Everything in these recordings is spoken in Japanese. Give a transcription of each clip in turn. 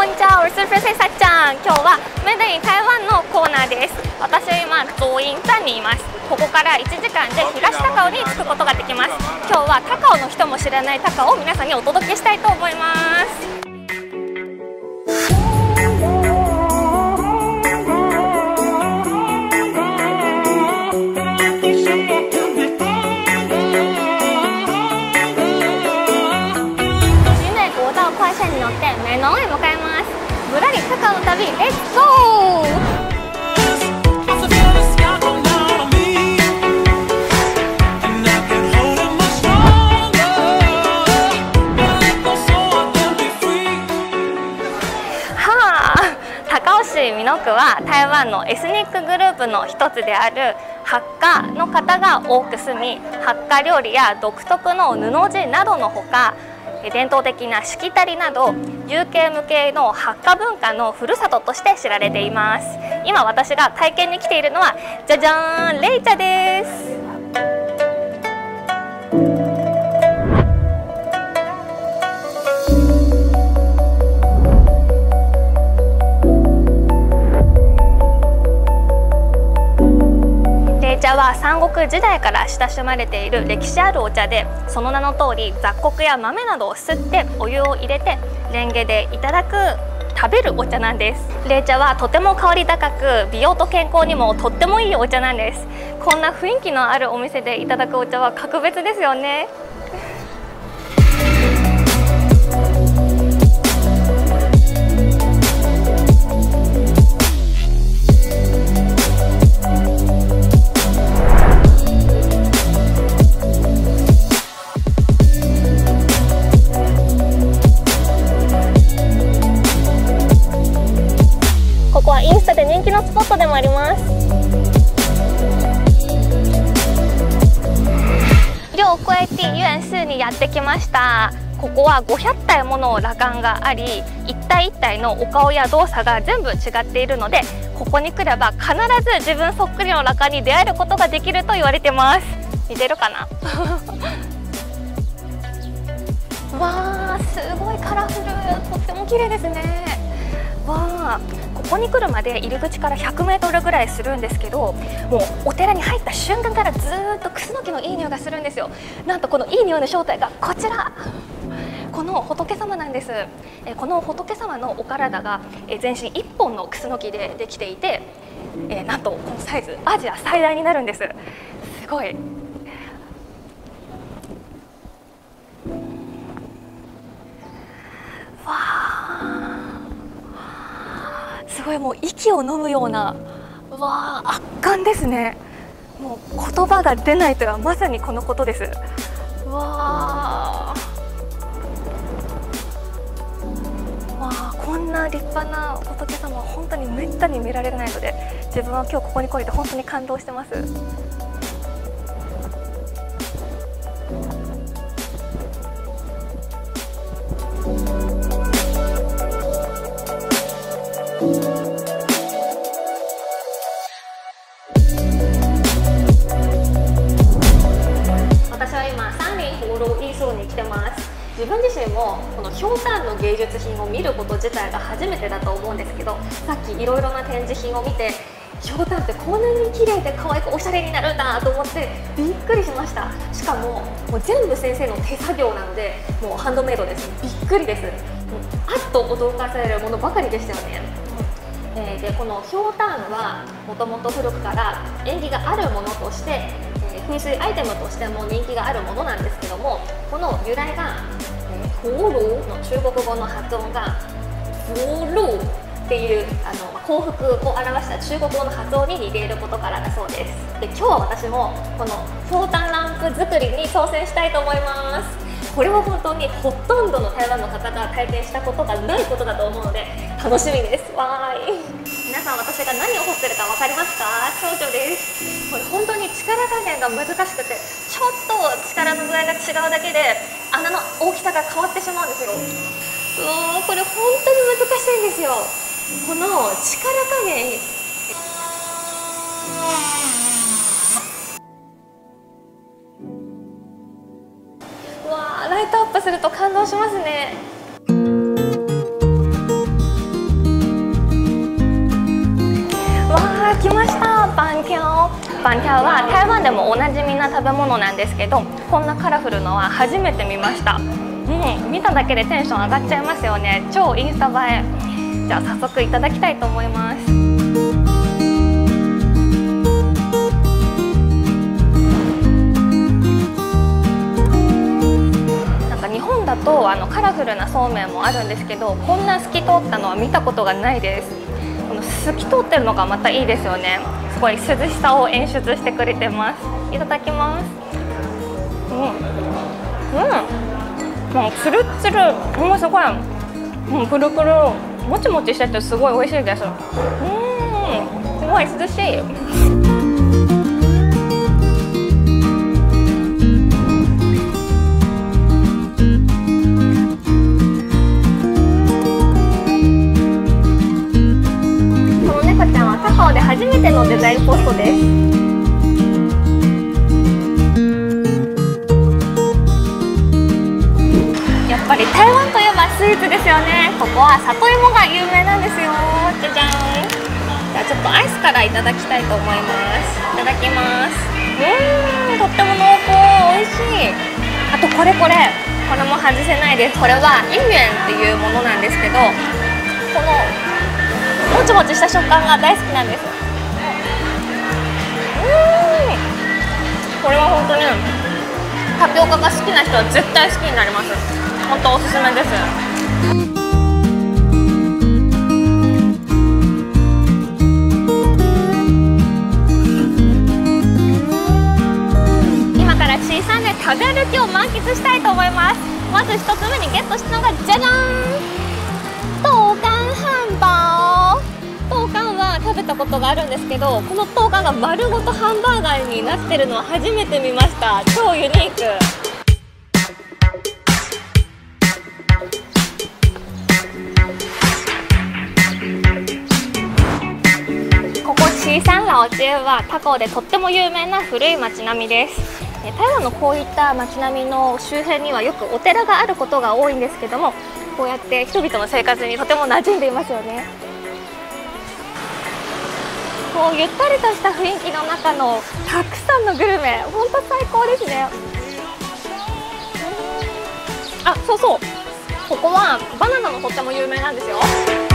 んにちは、我是フェセサちゃん。今日はメデイン台湾のコーナーです。私は今造園站にいます。ここから1時間で東高尾に着くことができます。今日は高尾の人も知らない高尾を皆さんにお届けしたいと思います。に乗って目の上へ向かいます。ぶらり高尾の旅、レッツゴー。高尾市美濃区は台湾のエスニックグループの一つであるハッカの方が多く住み、ハッカ料理や独特の布地などのほか、伝統的なしきたりなど有形無形のハッカ文化のふるさととして知られています。今私が体験に来ているのはじゃじゃーん、レイ茶です。茶は三国時代から親しまれている歴史あるお茶で、その名の通り雑穀や豆などをすってお湯を入れてレンゲでいただく食べるお茶なんです。冷茶はとても香り高く美容と健康にもとってもいいお茶なんです。こんな雰囲気のあるお店でいただくお茶は格別ですよね。ここはインスタで人気のスポットでもあります。両桂地院寺にやってきました。ここは500体もの羅漢があり、一体一体のお顔や動作が全部違っているので、ここに来れば必ず自分そっくりの羅漢に出会えることができると言われてます。似てるかなわー、すごいカラフル、とっても綺麗ですね。わー、ここに来るまで入り口から100メートルぐらいするんですけど、もうお寺に入った瞬間からずーっとクスノキのいい匂いがするんですよ。なんとこのいい匂いの正体がこちら、この仏様なんです。この仏様のお体が全身1本のクスノキでできていて、なんとこのサイズアジア最大になるんです。すごい。わー、すごい、もう息を飲むような、わあ、圧巻ですね。もう言葉が出ないとはまさにこのことです。わあ、こんな立派な仏様は本当にめったに見られないので、自分は今日ここに来れて本当に感動してます。私は今三林放浪イーソーに来てます。自分自身もこのひょうたんの芸術品を見ること自体が初めてだと思うんですけど、さっきいろいろな展示品を見て、ひょうたんってこんなに綺麗で可愛くおしゃれになるんだと思ってびっくりしました。しかも全部先生の手作業なので、もうハンドメイドです。びっくりです。あっと驚かされるものばかりでしたよね。でこのひょうたんはもともと古くから縁起があるものとして、風水アイテムとしても人気があるものなんですけども、この由来がフォールの中国語の発音がフォールっていう幸福を表した中国語の発音に似ていることからだそうです。で今日は私もこのひょうたんランプ作りに挑戦したいと思います。これは本当にほとんどの台湾の方が体験したことがないことだと思うので楽しみです。わーい。皆さん、私が何を彫ってるか分かりますか？長女です。これ本当に力加減が難しくて、ちょっと力の具合が違うだけで穴の大きさが変わってしまうんですよ。これ本当に難しいんですよ。この力加減、ライトアップすると感動しますね。 来ました。バンキャオ。バンキャオは台湾でもおなじみな食べ物なんですけど、こんなカラフルのは初めて見ました。見ただけでテンション上がっちゃいますよね。超インスタ映え。じゃあ早速いただきたいと思います。なんか日本だとカラフルなそうめんもあるんですけど、こんな透き通ったのは見たことがないです。この透き通ってるのがまたいいですよね。すごい涼しさを演出してくれてます。いただきます。もうつるつる、もうすごい、プルプル、もちもちしててすごい美味しいです。すごい涼しい。この猫ちゃんは高尾で初めてのデザインポストです。やっぱり台湾といえばスイーツですよね。ここは里芋が有名なんですよ。じゃじゃん。じゃあちょっとアイスからいただきたいと思います。いただきます。とっても濃厚、美味しい。あとこれも外せないです。これはインミュエンっていうものなんですけど、このもちもちした食感が大好きなんです。これは本当にタピオカが好きな人は絶対好きになります。本当おすすめです。今から小さな食べ歩きを満喫したいと思います。まず1つ目にゲットしたのがじゃじゃーん、豆干ハンバーグ。豆干は食べたことがあるんですけど、この豆干が丸ごとハンバーガーになってるのは初めて見ました。超ユニーク。シーサンラオ街は高尾でとっても有名な古い街並みです。台湾のこういった街並みの周辺にはよくお寺があることが多いんですけども、こうやって人々の生活にとても馴染んでいますよね。こうゆったりとした雰囲気の中のたくさんのグルメ、本当最高ですね。あ、そうそう、ここはバナナもとっても有名なんですよ。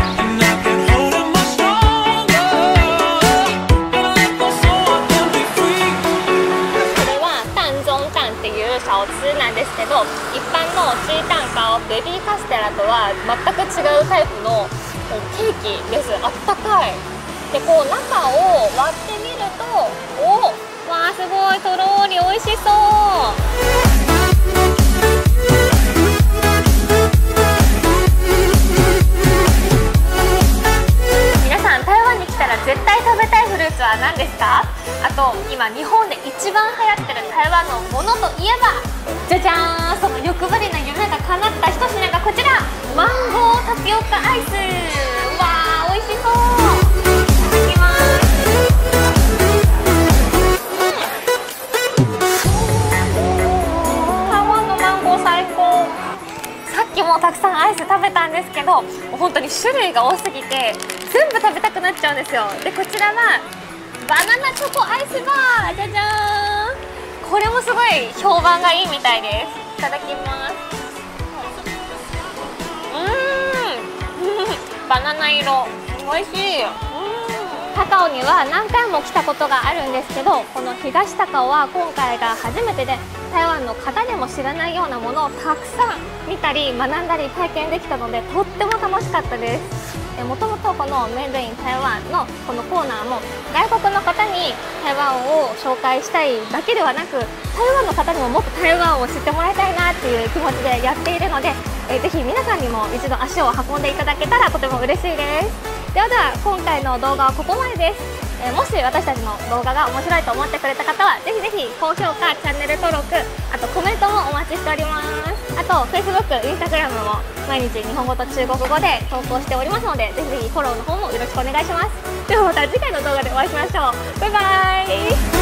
小吃なんですけど、一般のチータンカオベビーカステラとは全く違うタイプのケーキです。あったかい。でこう中を割ってみると、わーすごいとろーり美味しそう。皆さん台湾に来たら絶対食べたいフルーツは何ですか？あと今日本で一番流行ってる台湾のものといえば、じゃじゃーん、その欲張りな夢が叶った一品がこちら、マンゴータピオカアイス。わー美味しそう。いただきます。台湾のマンゴー最高。さっきもたくさんアイス食べたんですけど、本当に種類が多すぎて全部食べたくなっちゃうんですよ。でこちらはバナナチョコアイスバー。じゃじゃーん。これもすごい評判がいいみたいです。いただきます。バナナ色、美味しい。高尾には何回も来たことがあるんですけど、この東高尾は今回が初めてで、台湾の方でも知らないようなものをたくさん見たり学んだり体験できたので、とっても楽しかったです。もともとこのメイドイン台湾のこのコーナーも外国の方に台湾を紹介したいだけではなく、台湾の方にももっと台湾を知ってもらいたいなっていう気持ちでやっているので、ぜひ皆さんにも一度足を運んでいただけたらとても嬉しいです。では今回の動画はここまでです。もし私たちの動画が面白いと思ってくれた方はぜひぜひ高評価、チャンネル登録、あとコメントもお待ちしております。あと Facebook、Instagram も毎日日本語と中国語で投稿しておりますので、ぜひぜひフォローの方もよろしくお願いします。ではまた次回の動画でお会いしましょう。バイバイ。